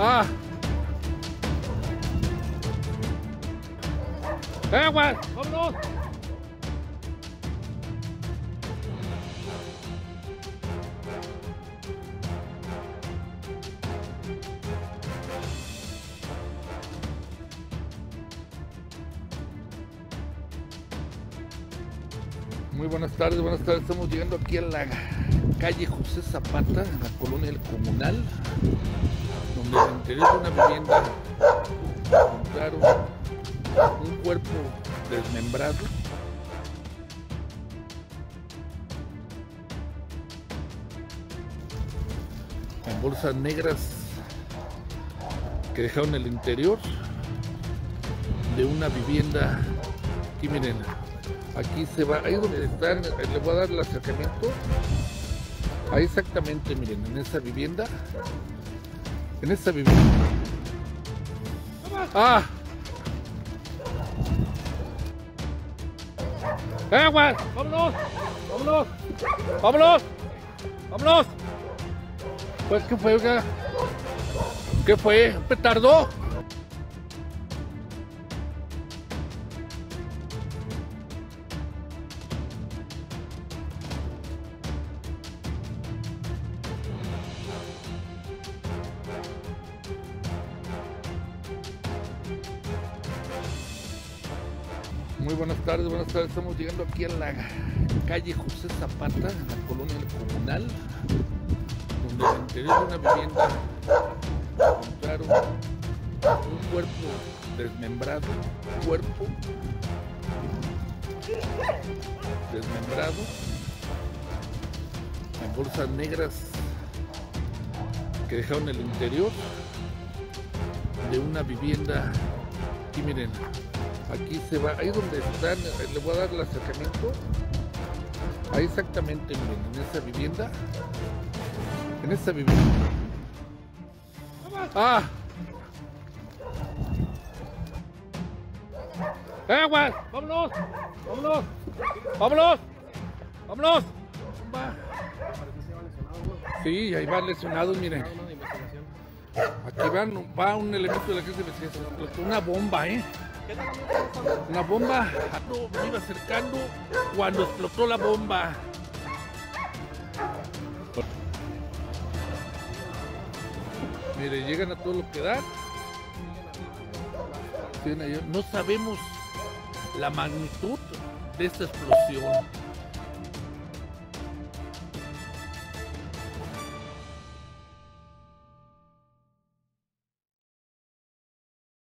¡Ah! ¡Agua! ¡Vámonos! Muy buenas tardes, estamos llegando aquí a la calle José Zapata, en la colonia El Comunal, donde en el interior de una vivienda encontraron un cuerpo desmembrado, en bolsas negras que dejaron el interior de una vivienda. Aquí miren, aquí se va, ahí donde están, le voy a dar el acercamiento, ahí exactamente, miren, en esa vivienda, ¡ah! ¡Agua! ¡Vámonos! ¡Vámonos! ¡Vámonos! ¡Vámonos! Pues, ¿qué fue, oiga? ¿Qué fue? ¿Un petardo? Muy buenas tardes, estamos llegando aquí a la calle José Zapata, en la colonia El Comunal, donde en el interior de una vivienda encontraron un cuerpo desmembrado, en bolsas negras que dejaron el interior de una vivienda. Aquí miren, aquí se va, ahí donde están, le voy a dar el acercamiento, ahí exactamente, miren, en esa vivienda, ¡ah! ¡Agua! ¡Vámonos! ¡Vámonos! ¡Vámonos! ¡Vámonos! Sí, ahí van lesionados, miren. Aquí va un elemento de la agencia de investigación, una bomba, una bomba. Me iba acercando cuando explotó la bomba. Mire, llegan a todo lo que da. No sabemos la magnitud de esta explosión.